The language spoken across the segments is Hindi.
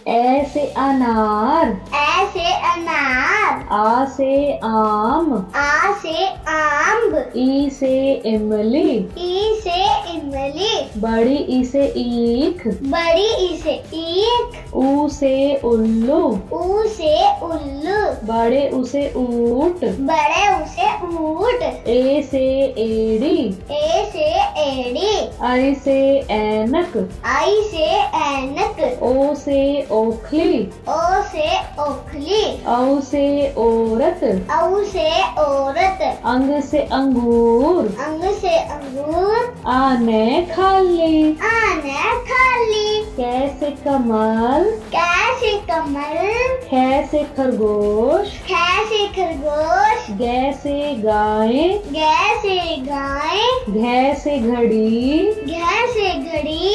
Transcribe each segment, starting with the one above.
ए से अनार, ए से अनार, आ से आम, आ से आम, ई से इमली, ई से इमली, बड़ी ई से ईख, बड़ी ई से ईख, ऊ से उल्लू, ऊ से उल्लू, बड़े ऊ से ऊंट, बड़े ऊ से ऊंट, ए से एड़ी, ए से एड़ी, आई से ऐनक, आई से ऐनक, ओ से ओखली, ओ से ओखली, औ से औरत, औ से औरत, अंग से अंगूर, अंग से अंगूर, आने खाली, आने खाली, कैसे कमल, कैसे कमल, खे खरगोश, कैसे खरगोश, गैसे गाय, कैसे गाय, घैसे घड़ी, कैसे घड़ी,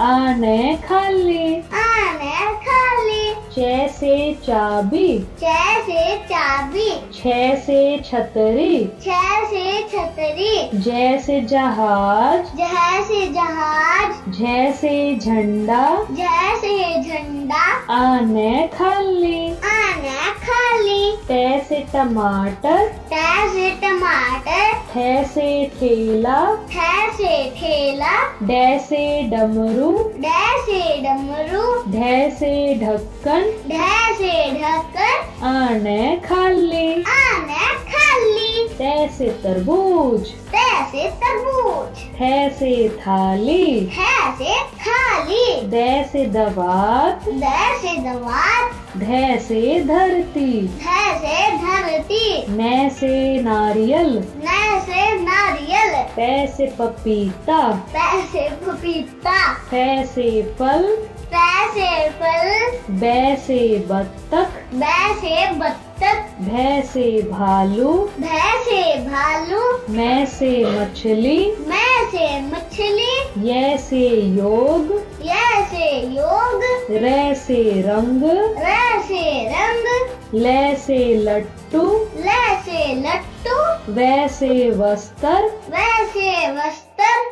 आने खाली, आने खाली, जैसे चाबी, जैसे चाबी, छह से छतरी, जैसे छतरी, जैसे जहाज, जैसे जहाज, जैसे झंडा, जैसे झंडा, आने खाली, आने खाली, तैसे टमाटर, तैसे टमाटर, थैसे ठेला, थैसे ठेला, डैसे डमरू, डैसे डमरू, ढैसे ढक्कन, ढैसे ढक्कन, आने खाली, आने खाली, तैसे तरबूज, तैसे तरबूज, थैसे थाली, थैसे थाली, दैसे दवात, दैसे दवात, धैसे धरती, धैसे धरती, नैसे नारियल, नैसे नारियल, पैसे पपीता, पैसे पपीता, पैसे फल, पैसे फल, बैसे बत्तख, बैसे बत्तख, भैसे भालू, भैसे भालू, मैसे मछली, मैसे मछली, यैसे योग, यैसे योग, रैसे रंग, रैसे रंग, लैसे लट्टू, लैसे लट्टू, वैसे वस्त्र, वैसे वस्त्र,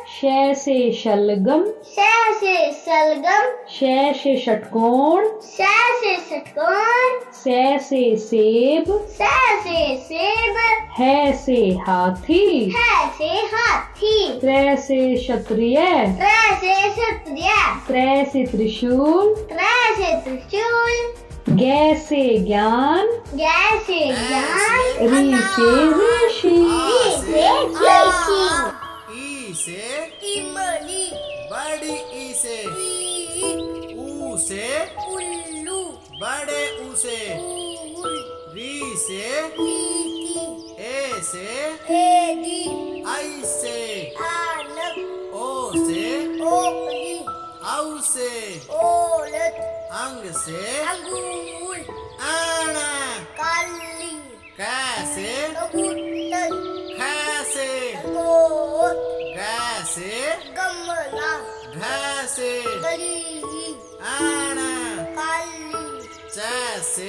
शैसे शलगम, शैसे सलगम, शैसे षटकोण, शैसे षटकोण, सैसे सेब, सैसे सेब, हैसे हाथी, हैसे हाथी, त्रैसे क्षत्रिय, त्रैसे क्षत्रिय, त्रैसे त्रिशूल, त्रैसे त्रिशूल, गैसे ज्ञान, जैसे ज्ञान, ऋषि ऋषि, ऋषि ऋषि, ई से इमली, बड़ी ई से ऊ से उल्लू, बड़े ऊ से ऊल, री से रीति, ए से एडी, आई से आनक, ओ से ओखली, औ से ओलत, अंग से अंगूर, आना, काली, कैसे कबूतर, खैसे गोट, कैसे गमला, घैसे गली, आना, काली, जैसे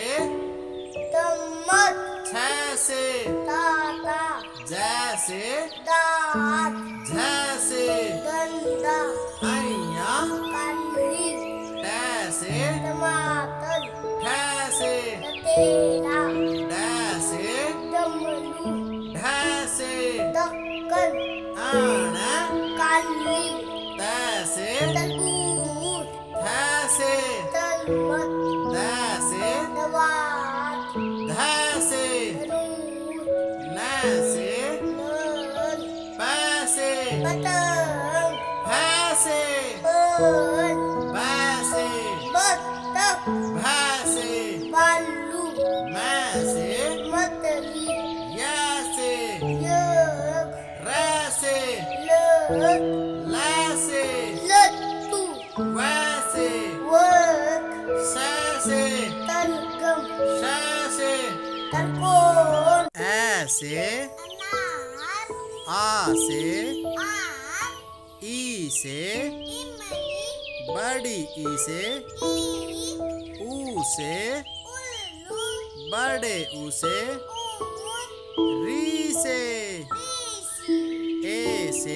चम्मच, छैसे ताता, जैसे दांत, झैसे डंडा, ऐया काली, तैसे टमाटर, ठैसे तेरा, डैसे डमरू, ढैसे ढक्कन, आना, काली, तैसे तरबूज, थैसे तरमत, तैसे दवात, धैसे रूट, नैसे नल, पैसे पतंग, भैसे बन, बैसे बत्तख, भैसे भालू, मैसे मछली, यैसे योग, रैसे लत, लैसे लट्टू, वैसे वर्क, सैसे तलगम, शैसे तरकोन, ऐसे अनार, आ से आम, ई से इमली, बड़ी ई से ईख, ऊ से उल्लू, बड़े ऊ से ऊन, री से ऋषि, ए से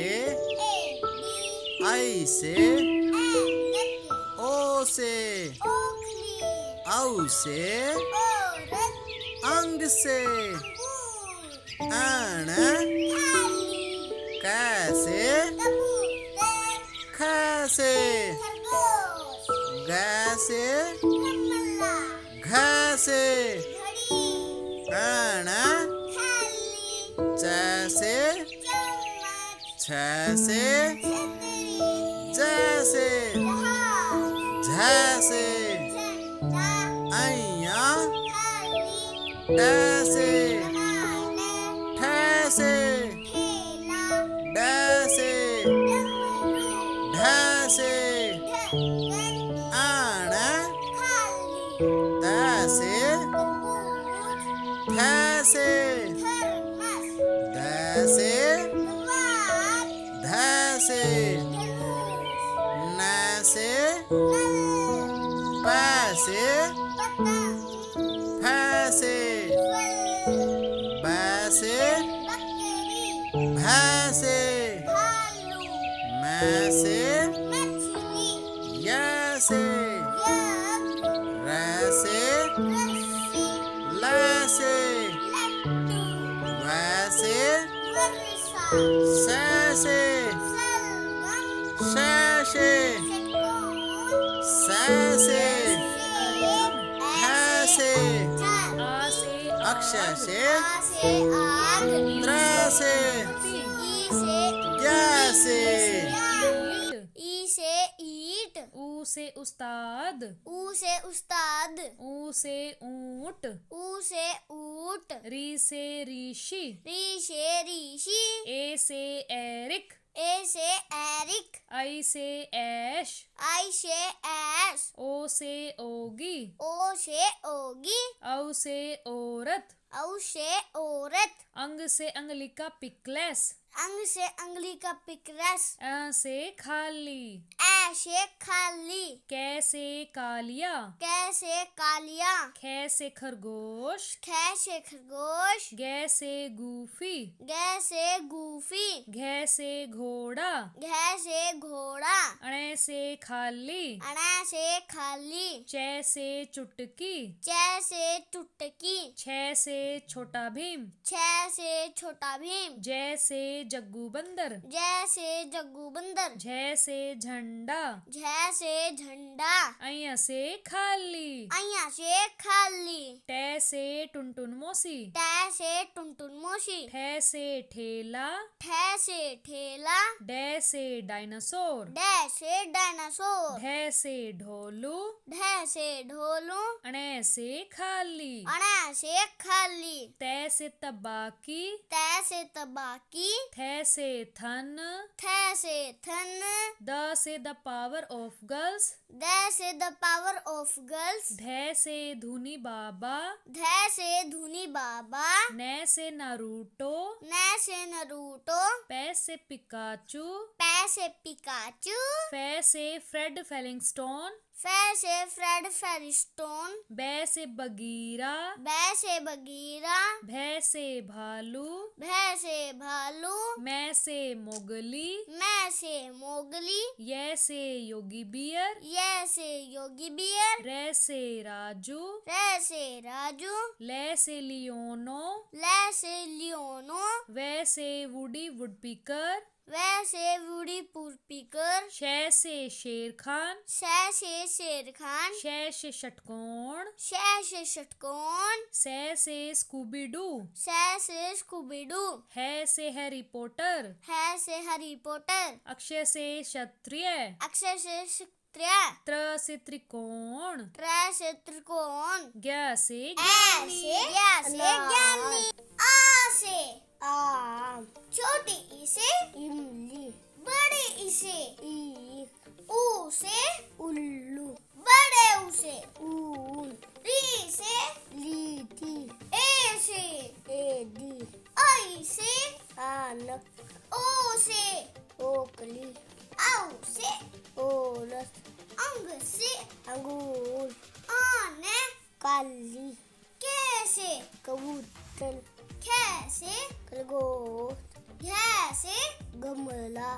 एडी, आई से ऐनक, ओ से ओखली, औ से औरत, अंग से अंगूर, अण थाली, कैसे कबूतर, खैसे खरगोश, गैसे गमला, घैसे घड़ी, अण थाली, जैसे चम्मच, छैसे छतरी, जैसे जहाज, झैसे झंडा, अइया थाली, टैसे टमाटर, ठैसे ठेला, डैसे डमरू, ढैसे ढक्कन, अण थाली, तैसे तरबूज, थैसे थर्मस, दैसे द्वार, धैसे धनुष, नैसे नल, पैसे पतंग, फैसे फल, बैसे बकरी, भैंसे भालू, मैसे मछली, यैसे यज्ञ, रैसे रस्सी, लैसे लट्टू, वैसे वर्षा, सैसे सलगम, शैसे षटकोण, सैसे सेब, हैसे चार, आ से अक्षर से आ से आग, त्रैसे ई से जैसे यानी, ई से ईट, ऊ से उस्ताद, ऊ से उस्ताद, ऊ से ऊंट, ऊ से ऊट, री से ऋषि, री से ऋषि, ए से एरिक, ए से एरिक, आई से ऐश, आई से ऐश, ओ से ओगी, ओ से ओगी, औ से औरत, औ से औरत, अंग से अंगलिका पिकलेस, अंग से अंगली का पिकरस, अ से खाली, ऐ से खाली, कैसे कालिया, कैसे कालिया, खे से खरगोश, खे से खरगोश, गे से गूफी, गे से गूफी, घे से घोड़ा, घे से घोड़ा, अणे से खाली, अणा से खाली, चे से चुटकी, चे से टुटकी, छे से छोटा भीम, छे से छोटा भीम, जै से जग्गू बंदर, जै से जग्गू बंदर, झे से झंडा, झै से झंडा, अय्या से खाली, अइया से खाली, टे से टुनटुन मोसी, टे से टुनटुन मोशी, ठे से ठेला, ठे से ठेला, डे से डायनासोर, डै से डायनासोर, ढे से ढोलू, ढै से ढोलू, अणे से खाली, अणा से खाली, ते से तबाकी, तै से तबाकी, थे से थन, थे से थन, द से द पावर ऑफ गर्ल्स, दै से द पावर ऑफ गर्ल्स, धे से धुनी बाबा, धै से धुनी बाबा, ने से नारूटो, नै से नरूटो, पे से पिकाचू, पै से पिकाचू, फे से फ्रेड फेलिंगस्टोन, फै से फ्रेड फेरिस्टोन, बे से बगीरा, बै से बगीरा, भे से भालू, भै से भालू, मैं से मोगली, मैं से मोगली, ये से योगी बियर, ये से योगी बियर, रे से राजू, रे से राजू, ले से लियोनो, ले से लियोनो, वे से वुडी वुडपीकर, वै से वुडी पुरपीकर, शे से शेर खान, शै से शेर खान, शे से षटकोण, शै से षटकोण, से स्कूबी डू, शै से स्कूबीडू, है से हैरी पॉटर, है से हैरी पॉटर, अक्षय से क्षत्रिय, अक्षर से क्षत्रिय, त्र से त्रिकोण, त्रै से त्रिकोण, ज्ञ से ऐ ज्ञानी, से या से ज्ञानी, आ से आम, छोटी ई से इमली, बड़ी ई से ईख, ऊ से उल्लू, बड़े ऊ से ऊन, री से लीठी, ए से एडी, आई से आनक, ओ से ओकली, औ से औरत, अंग से अंगूर, आने काली, के से कबूतर, खे से खरगोश, घै से गमला,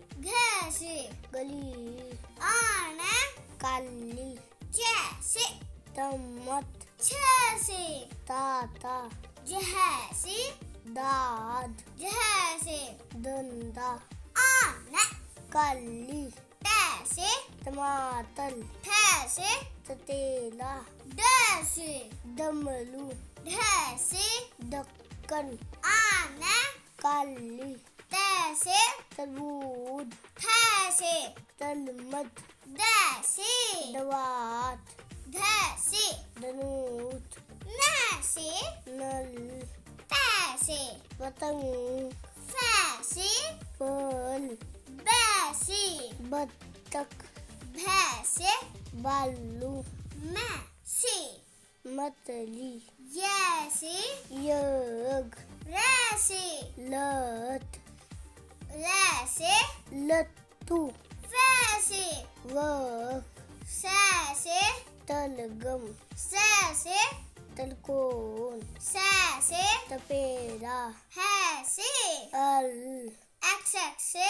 घै से गली, आने काली, जै से दमत। छ से ताता। जह से दाद। जह से दंदा। आन कली। ट से टमाटर। ठ से ततेला। ड से डमरू। ढ से ढक्कन। आन काली। त से तरबूज। थ से तलमत। द से दवात। ध से धनुष। न से नल। प से पतंग। फ से फल। ब से बत्तख। भ से भालू। म से मछली। य से यज्ञ। र से लत। ल से लट्टू। फ से वक। स से तलगम। स से तलकोन। स से तपेरा। ह से अल। एक्स से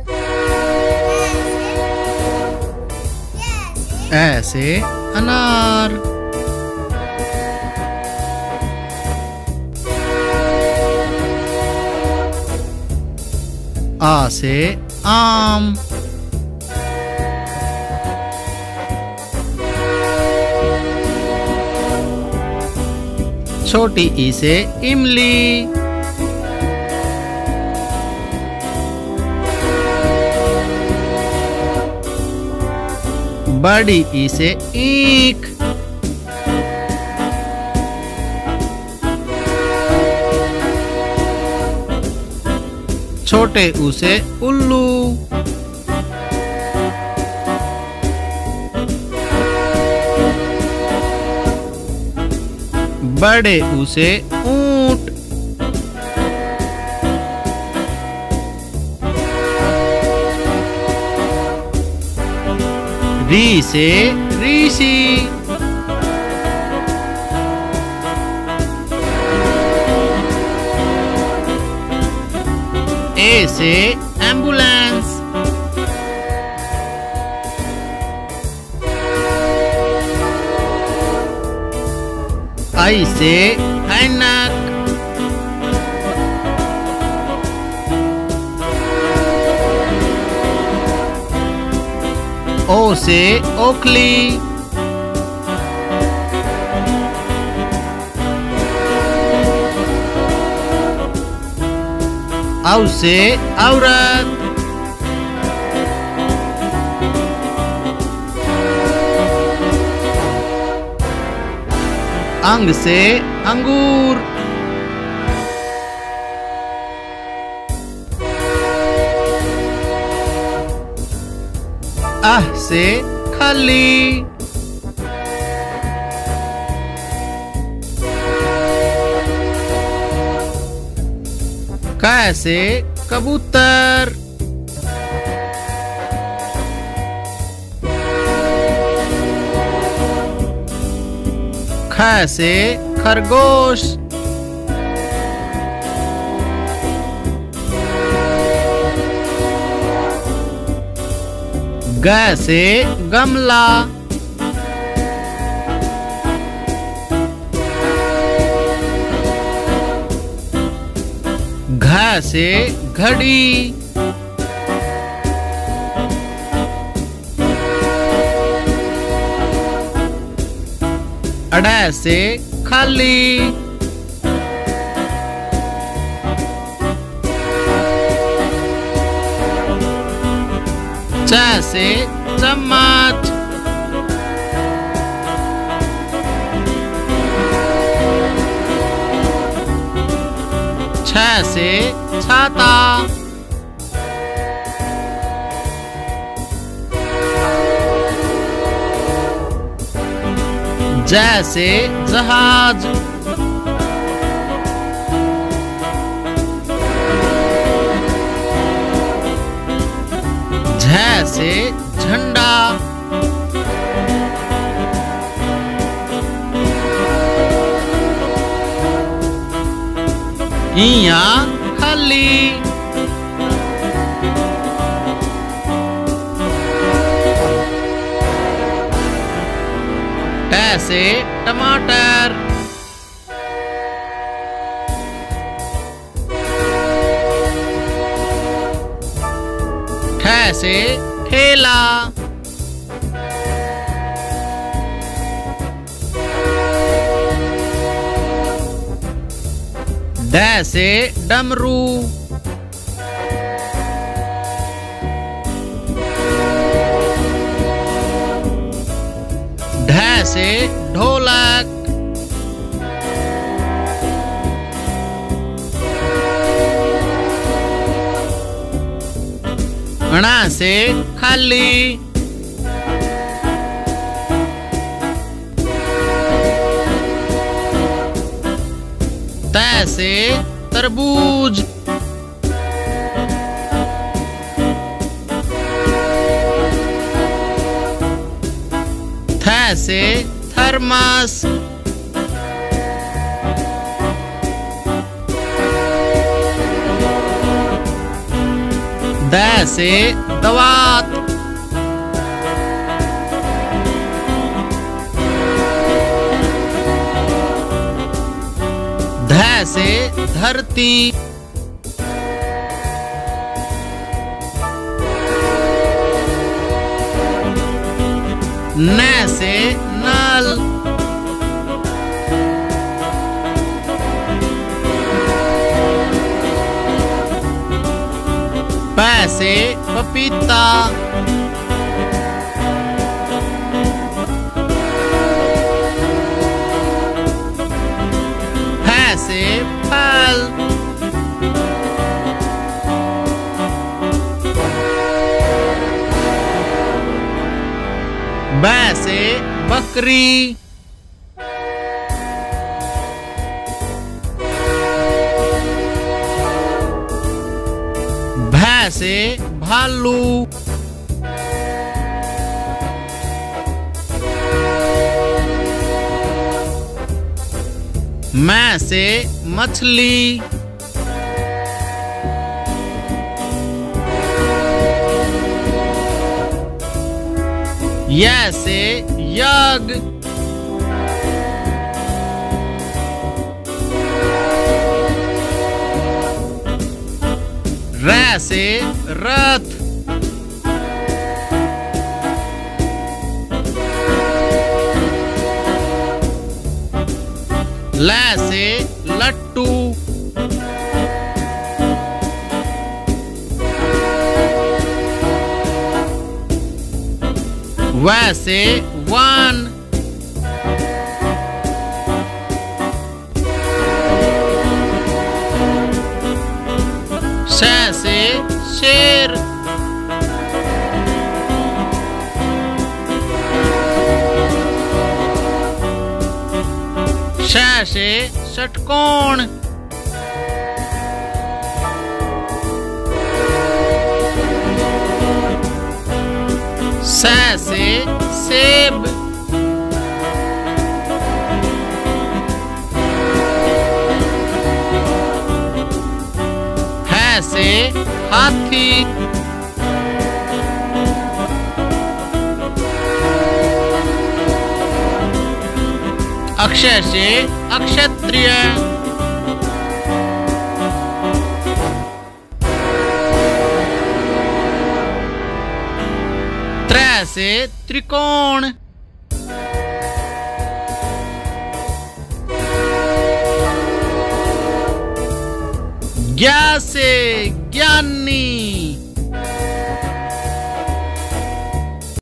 ऐसे अनार। आ से आम। छोटी ई से इमली। बड़ी ई से ईख। छोटे ऊ से उल्लू। बड़े ऊ से ऊंट। री से ऋषि। ए से एम्बुलेंस। आई से ऐनक। ओ से ओखली। औ से औरत। अंग से अंगूर। आह से खली। क से कबूतर। ख से खरगोश। ग से गमला। घ से घड़ी। अड़ से खाली। च से चम्मच। छ से छाता। ज से जहाज। झ से झंडा। इया खाली। ट से टमाटर। ठ से ठेला। ड से डमरू। ढ से ढोलक। ण से खाली। त से तरबूज। थ से थर्मस। द से दवात। ध से धरती। न से नल। प से पपीता। फ से फल। ब से बकरी। भ से भालू। म से मछली। य से यज्ञ। र से रथ। ल से लट्टू। व से वन। श से शेर। श से षटकोण। स से सेब। ह से हाथी। अक्ष से अक्षत्रिय। त्र से त्रिकोण। ज्ञ से ज्ञानी।